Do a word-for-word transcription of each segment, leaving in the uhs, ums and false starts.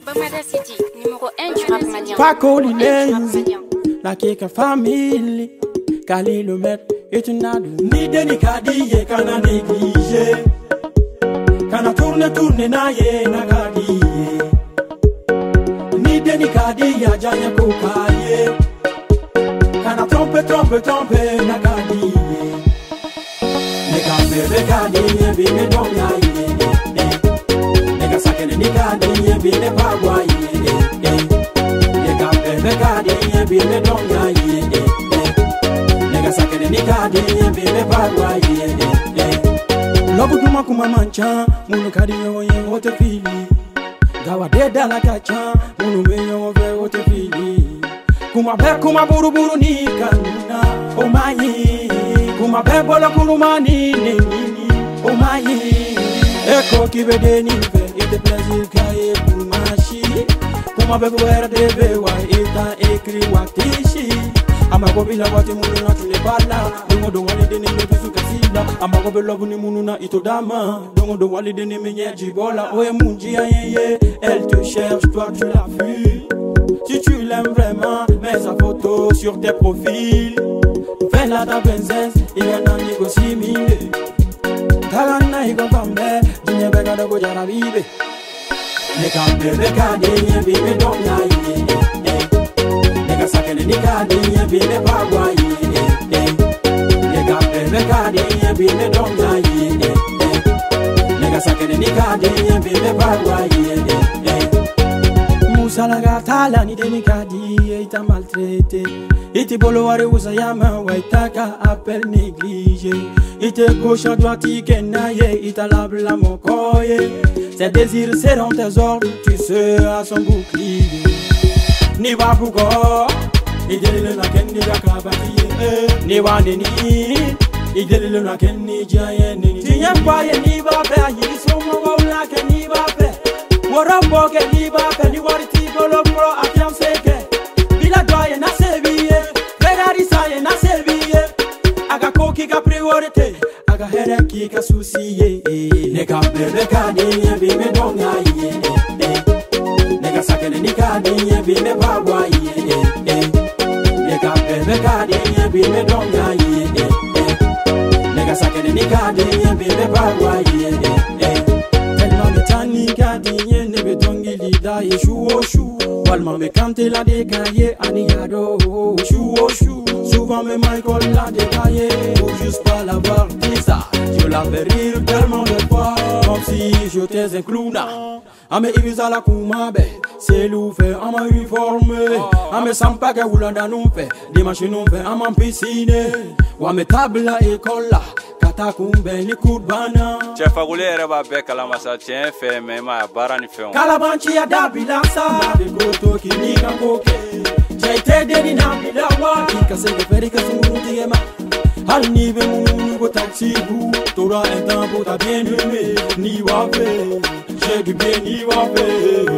Bamada City, numéro un du rap malien. Paco Linenzi, la Keka Family, Kali le maître et une ado. Ni deni kadiye kana négligé, kana tourne tourne na ye na kadiye. Ni deni kadiya janya kokaye, kana trompe trompe trompe na kadiye. Nega bebe kadiye bime donga ye, nega sakene ni kadiye bime pagwa ye. Nega bebe kadiye bime donga ye, nega sakene ni kadiye bime pagwa ye. Lobu duma kuma mancha, munu kadiye woye wote fili. Gawa deda la kacha, munu meyo wote wote fili. Kuma be kuma buru buru ni kanuna, oh my. Kuma be bola kulumani ni ni, oh my. Eko kibede ni fe, ite plaisir kaye kumashi. Kuma be buera de bewa, ita ekri waktishi. Ama go bila wati munu na tule bala, dongo do wali deni me bisu kasida. Ama go bela buni munu na ito dama, dongo do wali deni me nyeji bola. Oye munji ya yeye, elle te cherche, toi tu l'as vu. Si tu l'aimes vraiment, mets sa photo sur tes profils. Fais la ta princesse, il y en a négocié mille. Tagana iko pambe, dinye bega do go jara bibe. Neka bebe kadiye bibe donga ye. Neka sakene ni kadiye bibe pagwa ye. Neka bebe kadiye bibe donga ye. Neka sakene ni kadiye bibe pagwa ye. Musala tala ni deni kadiye ita maltraité. Ite boloware usayama waitaka appel négligé. Ite gauche à droite ikenaye ita labla mokoye. Ses désirs seront tes ordres, tu seras son bouclier. Ni wa bugo, idelele na kenni yakabatiye. Ni wa neni, idelele na kenni jaye neni. Tinya kwaye ni ba pe, yisomo wa ula ke ni ba pe. Warambo ke ni ba pe, ni wariti bolo pro atiam seke. Bila doye na seviye, Ferrari saye na seviye. Aga koki ka priorite, aga here ki ka susiye. Neka bebe kadiye bime donga ye. Neka sakene ni kadiye bime pagwa ye. Neka bebe kadiye bime donga ye. Neka sakene ni kadiye bime pagwa ye. Tellement de tani kadiye ne betongi lida ye shu o shu. Walma me kante la décaillé aniado chou au chou. Souvent me Michael la décaillé, pour juste pas l'avoir dit ça. Je la fais rire tellement de fois, comme si j'étais un clown. Ame ibiza la kumabe, c'est l'oufé à ma uniforme. Ame sampa ke wulanda numpe, dimanche numpe à ma piscine. Wame table la école la, kata kumbe ni kurbana. Chef Agule reba be kalamasa tien fe me ma bara ni fe on. Kalabanchi ya dabila sa, ma de goto ki ni kamboke. Jaite deni na bilawa, ika se ke feri ka sumuti ema. Hal ni be munu go taxi bu, tora un temps pour ta bien aimé. Ni wafe, j'ai du bien ni wafe.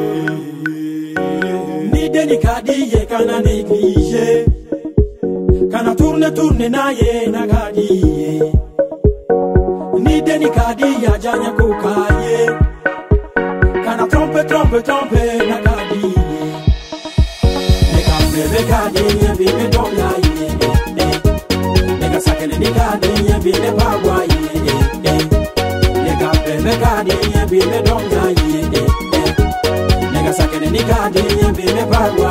Ni deni kadiye kana négligé, kana tourne tourne na ye na kadiye. Ni deni kadiya janya kokaye, kana trompe trompe trompe na kadiye. Neka bebe kadiye bime donga ye. Neka sakene ni kadiye bime pagwa ye. Neka bebe kadiye bime donga ye. Neka sakene ni kadiye bime pagwa